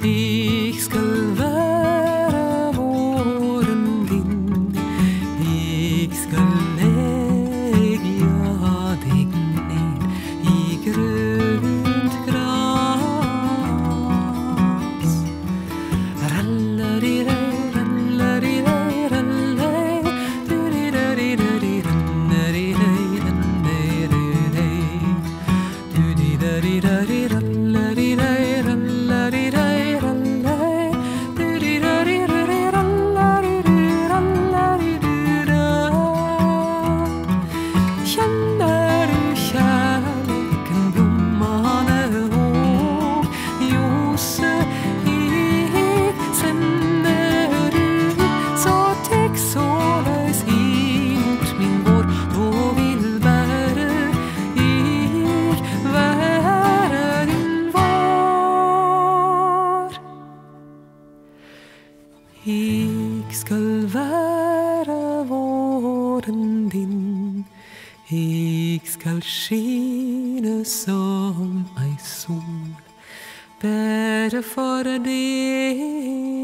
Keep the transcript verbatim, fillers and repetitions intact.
Jeg skal være våren din, jeg skal legge deg ned i grønt gras. Rallarire, rallarire, rallarire, du-di-da-di-da-di, rannarire, rannarire, du-di-da-di-da-di, rallarire, rallarire, rallarire, du-di-da-di-da-di, rallarire, rallarire. Känner du kärleken blommande vår, Jose, jeg sender du, så tek såleis imot min vår, då vil bare jeg være din vår. Jeg skal være våren din, jeg skal skine som ei sol, bare for deg.